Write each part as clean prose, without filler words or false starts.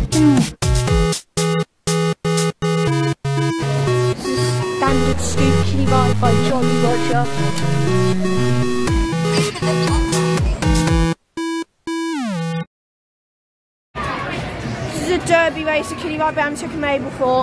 Standard scoop kiddie ride by Jolly Roger. This is a derby race, a kiddie ride by Amutec and Mablethorpe.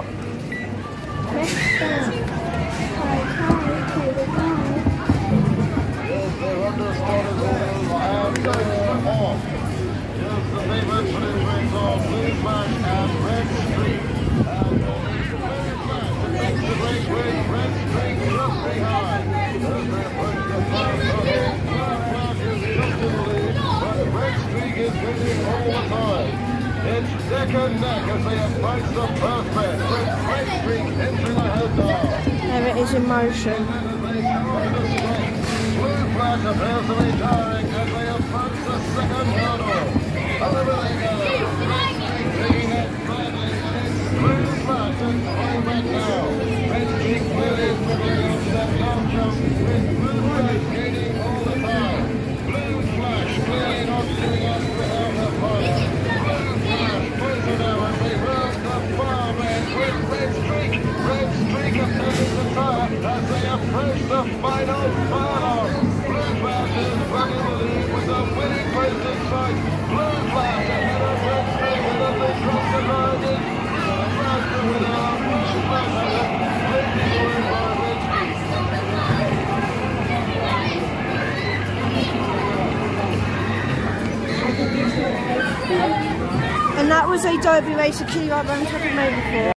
It's neck and neck as they approach the first bend, with Red Streak entering the head door. There it is in motion. Blue flash appears to be tiring as they approach the second hurdle. Over they go. Taking it badly, and it's Blue flash and way back now. Red Streak clearly dribbling off that long jump, with Blue flash gaining all the time. Blue flash clearly not giving up without a fight. Red Streak appears to tire as they approach the final furlong. Blue Flash is running the lead with the winning race in sight. Blue Flash ahead of Red Streak, and as they cross the line, it's Blue Flash the winner. Blue Flash has completely won by Red And that was a derby race, a kiddie ride by Amutec and Mablethorpe.